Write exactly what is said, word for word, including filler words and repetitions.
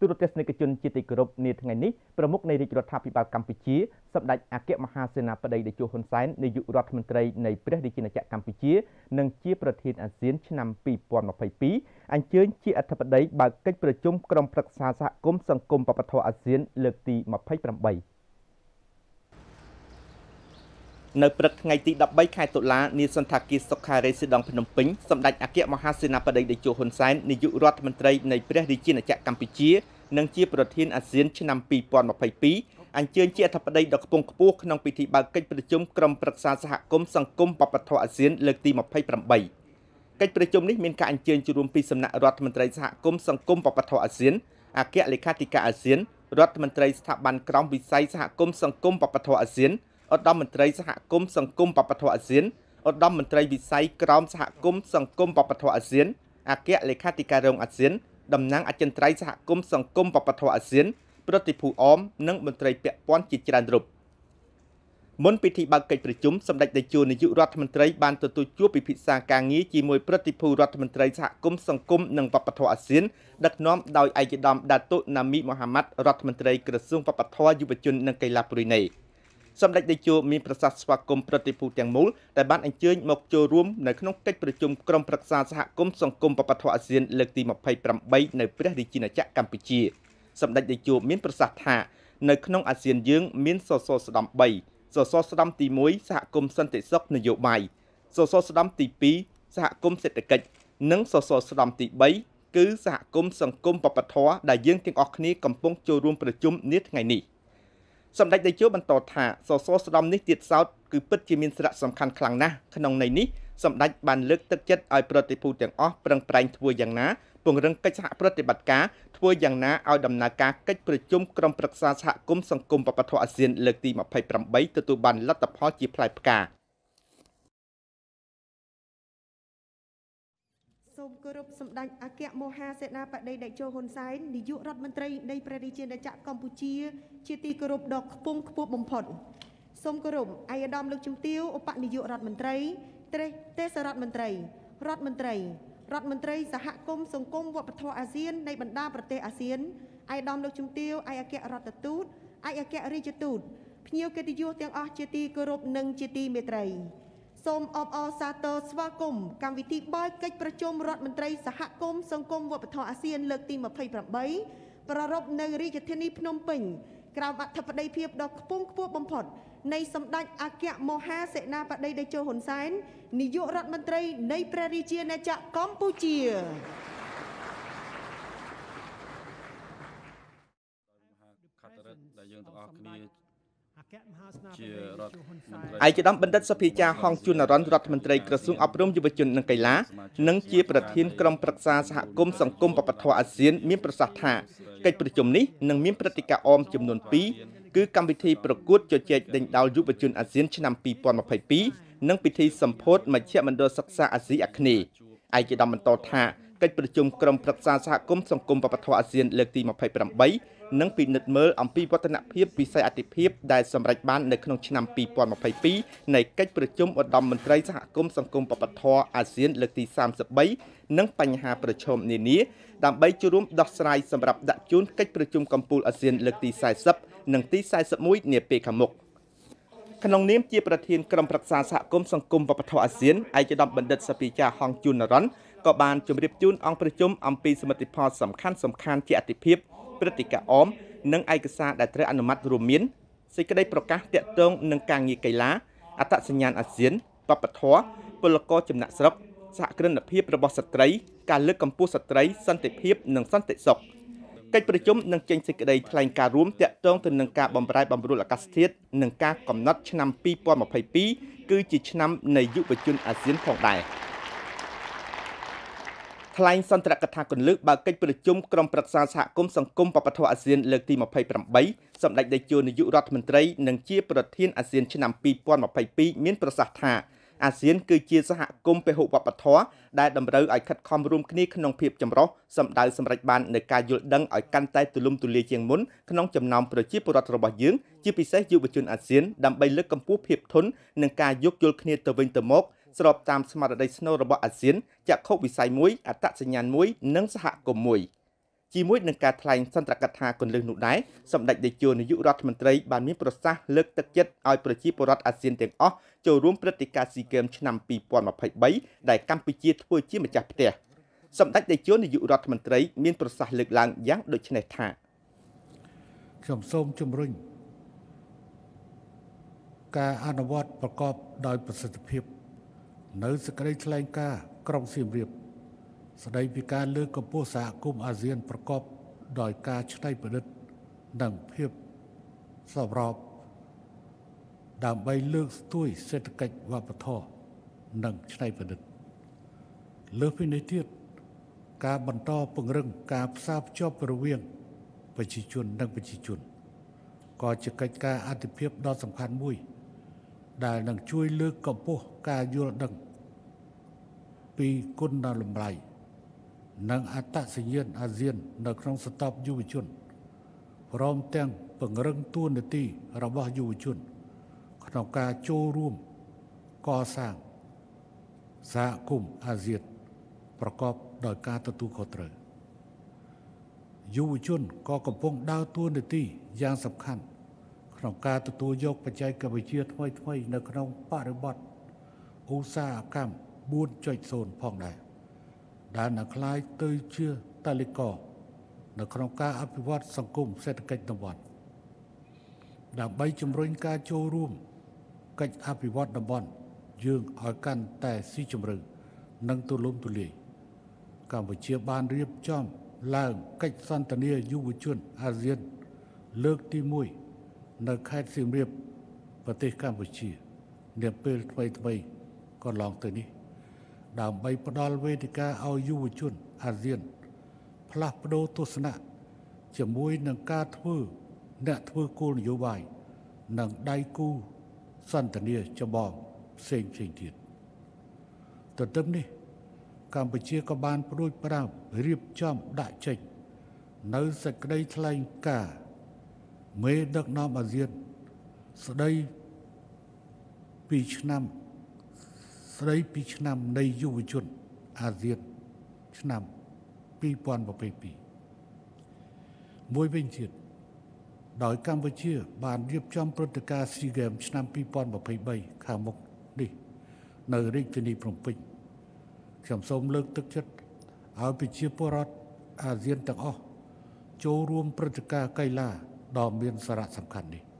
ទូរទស្សនិកជនជាទីគោរពនាថ្ងៃនេះប្រមុខនៃរាជរដ្ឋាភិបាលកម្ពុជាសម្ដេចអគ្គមហាសេនាបតីតេជោហ៊ុនសែននាយករដ្ឋមន្ត្រីនៃព្រះរាជាណាចក្រកម្ពុជានិងជាប្រធានអាស៊ានឆ្នាំពីរពាន់ម្ភៃពីរអញ្ជើញជាអធិបតីបើកកិច្ចប្រជុំក្រុមប្រឹក្សាសហគមន៍សង្គមវប្បធម៌អាស៊ានលើកទីម្ភៃប្រាំបីនៅព្រឹកថ្ងៃទីដប់បីខែតុលានាសន្តាគារសុខារេស៊ីដង់ភ្នំពេញសម្ដេចអគ្គមហាសេនាបតីតេជោហ៊ុនសែននាយករដ្ឋមន្ត្រីនៃព្រះរាជាណាចក្រកម្ពុជានិងជាប្រធានអាស៊ានឆ្នាំពីរពាន់ម្ភៃពីរអញ្ជើញជាអធិបតីដ៏ខ្ពង់ខ្ពស់ក្នុងពិធីបើកកិច្ចប្រជុំក្រុមប្រឹក្សាសហគមន៍សង្គមវប្បធម៌អាស៊ានលើកទីម្ភៃប្រាំបីកិច្ចប្រជុំនេះមានការអញ្ជើញចូលរួមពីសំណាក់រដ្ឋមន្ត្រីសហគមន៍សង្គមវប្បធម៌អាស៊ានអគ្គលេខាធិការអាស៊ានរដ្ឋមន្ត្រីស្ថាប័នក្រមវិស័យសហគមន៍សង្គមវប្បធម៌អាស៊ានឧត្តមមន្ត្រីសហគមន៍សង្គមវប្បធម៌អាស៊ានឧត្តមមន្ត្រីវិស័យក្រមសហគមន៍សង្គមវប្បធម៌អាស៊ានអគ្គលេខាធិការរងអាស៊ានតំណាងអចិន្ត្រៃយ៍សហគមន៍សង្គមវប្បធម៌អាស៊ានប្រតិភូអមនិងមន្ត្រីពាក់ព័ន្ធជាច្រើនរូបមុនពិធីបើកកិច្ចប្រជុំសម្ដេចតេជោនាយករដ្ឋមន្ត្រីបានទទួលជួបពិភាក្សាការងារជាមួយប្រតិភូរដ្ឋមន្ត្រីសហគមន៍សង្គមនិងវប្បធម៌អាស៊ានដឹកនាំដោយឯកឧត្តមដាតុណាមីមូហាម៉ាត់រដ្ឋមន្ត្រីក្រសួងវប្បធម៌យុវជននិងកីឡាប្រ៊ីណេសម្ដេចតេជោមានប្រសាសន៍ស្វាគមន៍ប្រតិភូទាំងមូលដែលបានអញ្ជើញមកចូលរួមនៅក្នុងកិច្ចប្រជុំក្រុមប្រឹក្សាសហគមន៍សង្គមវប្បធម៌អាស៊ានលើកទីម្ភៃប្រាំបីនៅព្រះរាជាណាចក្រកម្ពុជាសម្ដេចតេជោមានប្រសាសន៍ថានៅក្នុងអាស៊ានយើងមានសសរស្តម្ភបីសសរស្តម្ភទីមួយសហគមន៍សន្តិសុខនយោបាយសសរស្តម្ភទីពីរសហគមន៍សេដ្ឋកិច្ចនិងសសរស្តម្ភទីបីគឺសហគមន៍សង្គមវប្បធម៌ដែលយើងទាំងអស់គ្នាកំពុងចូលរួមប្រជុំនាថ្ងៃនេះសម្ដេចតេជោបន្តថាសសរស្តម្ភនេះទៀតសោតគឺពិតជាមានសារៈសំខាន់ខ្លាំងណាស់ក្នុងន័យនេះសម្ដេចបានលើកទឹកចិត្តឲ្យប្រតិភូទាំងអស់ប្រឹងប្រែងធ្វើយ៉ាងណាពង្រឹងកិច្ចសហប្រតិបត្តិការធ្វើយ៉ាងណាឲ្យដំណើរការកិច្ចប្រជុំក្រុមប្រឹក្សាសហគមន៍សង្គមវប្បធម៌អាស៊ានលើកទីម្ភៃប្រាំបីទទួលបានលទ្ធផលជាផ្លែផ្កាសូមគោរពសម្ដេចអគ្គមហាសេនាបតីតេជោហ៊ុនសែននាយករដ្ឋមន្ត្រីនៃព្រះរាជាណាចក្រកម្ពុជាជាទីគោរពដ៏ខ្ពង់ខ្ពស់បំផុតសូមគោរពឯកឧត្តមលោកជំទាវឧបនាយករដ្ឋមន្ត្រីទេសរដ្ឋមន្ត្រីរដ្ឋមន្ត្រីរដ្ឋមន្ត្រីសហគមន៍សង្គមវប្បធម៌អាស៊ាននៃបណ្ដាប្រទេសអាស៊ានឯកឧត្តមលោកជំទាវឯកអគ្គរដ្ឋទូតឯកអគ្គរាជទូតភ្ញៀវកិត្តិយសទាំងអស់ជាទីគោរពនិងជាទីមេត្រីសូមអបអរសាទរស្វាគមន៍កម្មវិធីបើកកិច្ចប្រជុំរដ្ឋមន្ត្រីសហគមន៍សង្គមវប្បធម៌អាស៊ានលើកទីម្ភៃប្រាំបីប្រារព្ធនៅរាជធានីភ្នំពេញក្រោមអធិបតីភាពដ៏ខ្ពង់ខ្ពស់បំផុតនៃសម្ដេចអគ្គមហាសេនាបតីតេជោហ៊ុនសែននាយករដ្ឋមន្ត្រីនៃព្រះរាជាណាចក្រកម្ពុជាដែលយើងទាំងអស់គ្នាជារដ្ឋមន្ត្រីឯកឧត្តមបណ្ឌិតសុភាចារហងជួននរ៉នរដ្ឋមន្ត្រីក្រសួងអប់រំយុវជននិងកីឡានិងជាប្រធានក្រុមប្រឹក្សាសហគមន៍សង្គមវប្បធម៌អាស៊ានមានប្រសាសន៍ថាកិច្ចប្រជុំនេះនឹងមានព្រឹត្តិការណ៍អមចំនួនពីរគឺកម្មវិធីប្រកួតជជែកដេញដោលយុវជនអាស៊ានឆ្នាំពីរពាន់ម្ភៃពីរនិងពិធីសម្ពោធមជ្ឈមណ្ឌលសិក្សាអាស៊ីអាគ្នេយ៍ឯកឧត្តមបន្តថាកិច្ចប្រជុំក្រុមប្រឹក្សាសហគមន៍សង្គមវប្បធម៌អាស៊ានលើកទីម្ភៃប្រាំបីនិងពិនិត្យមើលអំពីវឌ្ឍនភាពវិស័យអាទិភាពដែលសម្រេចបាននៅក្នុងឆ្នាំពីរពាន់ម្ភៃពីរនៃកិច្ចប្រជុំឧត្តមមន្ត្រីសហគមន៍សង្គមវប្បធម៌អាស៊ានលើកទីសាមសិបបីនិងបញ្ហាប្រឈមនានាដើម្បីចូលរួមដោះស្រាយសម្រាប់ដាក់ជូនកិច្ចប្រជុំកំពូលអាស៊ានលើកទីសែសិបនិងទីសែសិបមួយនាពេលខាងមុខក្នុងនាមជាប្រធានក្រុមប្រឹក្សាសហគមន៍សង្គមវប្បធម៌អាស៊ានឯកឧត្តមបណ្ឌិតសុភាចារហងជួននរ៉នក៏បានជម្រាបជូនអង្គប្រជុំអំពីសមិទ្ធផលសំខាន់សំខាន់ជាអាទិភាពព្រឹត្តិការណ៍អមនិងឯកសារដែលត្រូវអនុម័តរួមមានសេចក្តីប្រកាសទាក់ទងនឹងការងារកីឡាអត្តសញ្ញាណអាស៊ានវប្បធម៌ពលករចំណាក់ស្រុកសហគ្រិនភាពរបស់ស្ត្រីការលើកកម្ពស់ស្ត្រីសន្តិភាពនិងសន្តិសុខកិច្ចប្រជុំនឹងចេញសេចក្តីថ្លែងការណ៍រួមទាក់ទងទៅនឹងការបម្រែបម្រួលអាកាសធាតុនិងការកំណត់ឆ្នាំពីរពាន់ម្ភៃពីរគឺជាឆ្នាំនៃយុវជនអាស៊ានផងដែរថ្លែងសន្ទរកថាគន្លឹះបើកិច្ចប្រជុំក្រុមប្រឹក្សាសហគមន៍សង្គមវប្បធម៌អាស៊ានលើកទីម្ភៃប្រាំបីសម្ដេចតេជោនាយករដ្ឋមន្ត្រីនិងជាប្រធានអាស៊ានឆ្នាំពីរពាន់ម្ភៃពីរមានប្រសាសន៍ថាអាស៊ានគឺជាសហគមន៍ពហុវប្បធម៌ដែលតម្រូវឲ្យខិតខំរួមគ្នាក្នុងភាពចម្រុះសម្ដៅសម្រេចបាននូវការយល់ដឹងឲ្យកាន់តែទូលំទូលាយជាងមុនក្នុងចំណោមប្រជាពលរដ្ឋរបស់យើងជាពិសេសយុវជនអាស៊ានដើម្បីលើកកម្ពស់ភាពធន់និងការយោគយល់គ្នាទៅវិញទៅមកស្របតាមស្មារតីស្នូលរបស់អាស៊ានចក្ខុវិស័យមួយអត្តសញ្ញាណមួយនិងសហគមន៍មួយជាមួយនឹងការថ្លែងសន្ទរកថាគន្លឹះនោះដែរសម្ដេចតេជោនាយករដ្ឋមន្ត្រីបានមានប្រសាសន៍លើកទឹកចិត្តឲ្យប្រជាពលរដ្ឋអាស៊ានទាំងអស់ចូលរួមព្រឹត្តិការណ៍ SEA Games ឆ្នាំពីរពាន់ម្ភៃបីដែលកម្ពុជាធ្វើជាម្ចាស់ផ្ទះសម្ដេចតេជោនាយករដ្ឋមន្ត្រីមានប្រសាសន៍លើកឡើងយ៉ាងដូចនេះថាខ្ញុំសូមជំរុញការអនុវត្តប្រកបដោយប្រសិទ្ធភាពនៅសេចក្តីថ្លែងការណ៍ក្រុងសៀមរាបស្តីពីការលើកកម្ពស់សហគមន៍អាស៊ានប្រកបដោយការច្នៃប្រឌិតនិងភាពសម្របដើម្បីលើកស្ទួយសេដ្ឋកិច្ចវប្បធម៌និងច្នៃប្រឌិតលើសពីនេះទៀតការបន្តពង្រឹងការផ្សារភ្ជាប់រវាងប្រជាជននិងប្រជាជនក៏ជាកិច្ចការអាទិភាពដ៏សំខាន់មួយដែលនឹងជួយលើកកម្ពស់ការយល់ដឹងពីគុណតម្លៃនិងអត្តសញ្ញាណអាស៊ាននៅក្នុងស្ថាបយុវជនព្រមទាំងពង្រឹងតួនាទីរបស់យុវជនក្នុងការចូលរួមកសាងសហគមន៍អាស៊ានប្រកបដោយការទទួលខុសត្រូវយុវជនក៏កំពុងដើរតួនាទីយ៉ាងសំខាន់ក្នុងការទទួលយកបច្ចេកវិទ្យាថ្មីៗនៅក្នុងបរិបទឧស្សាហកម្ម បួនចុចศูนย์ ផងដែរដែលនឹងក្លាយទៅជាតលិកនៅក្នុងការអភិវឌ្ឍសង្គមសេដ្ឋកិច្ចតំបន់ដើម្បីជំរុញការចូលរួមកិច្ចអភិវឌ្ឍតំបន់យើងឲ្យកាន់តែស៊ីជម្រៅនិងទូលំទូលាយកម្ពុជាបានរៀបចំឡើងកិច្ចសន្ទនាយុវជនអាស៊ានលើកទីមួយនៅខេត្តសៀមរាបប្រទេសកម្ពុជានាពេលថ្មីថ្មីកន្លងទៅនេះដើម្បីផ្ដល់វេទិកាឲ្យយុវជនអាស៊ានផ្លាស់ប្ដូរទស្សនៈជាមួយនឹងការធ្វើអ្នកធ្វើគោលនយោបាយនិងដៃគូសន្ទនាចម្បងផ្សេងផ្សេងទៀតទន្ទឹមនេះកម្ពុជាក៏បានប្រួយប្រាំរៀបចំដាក់ចេញនៅសេចក្តីថ្លែងការណ៍មេដឹកនាំអាស៊ានស្តីពីឆ្នាំស្តីពីឆ្នាំនៃយុវជនអាស៊ានឆ្នាំពីរពាន់ម្ភៃពីរមួយវិញទៀតដោយកម្ពុជាបានរៀបចំព្រឹត្តិការណ៍ SEA Games ឆ្នាំពីរពាន់ម្ភៃបីខាងមុខនេះនៅរាជធានីភ្នំពេញខ្ញុំសូមលើកទឹកចិត្តឲ្យប្រជាពលរដ្ឋអាស៊ានទាំងអស់ចូលរួមព្រឹត្តិការណ៍កីឡាដ៏មានសារៈសំខាន់នេះ